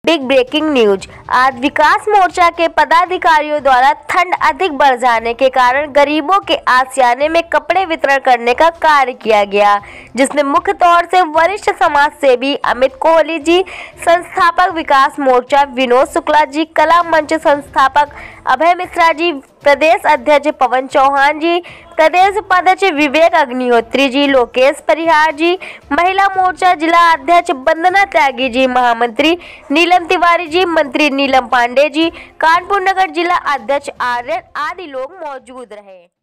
Big breaking news. आज विकास मोर्चा के पदाधिकारियों द्वारा ठंड अधिक बढ़ जाने के कारण गरीबों के आशियाने में कपड़े वितरण करने का कार्य किया गया, जिसमें मुख्य तौर से वरिष्ठ समाज सेवी अमित कोहली जी, संस्थापक विकास मोर्चा विनोद शुक्ला जी, कला मंच संस्थापक अभय मिश्रा जी, प्रदेश अध्यक्ष पवन चौहान जी, प्रदेश उपाध्यक्ष विवेक अग्निहोत्री जी, लोकेश परिहार जी, महिला मोर्चा जिला अध्यक्ष वंदना त्यागी जी, महामंत्री नीलम तिवारी जी, मंत्री नीलम पांडे जी, कानपुर नगर जिला अध्यक्ष आर्यन आदि लोग मौजूद रहे।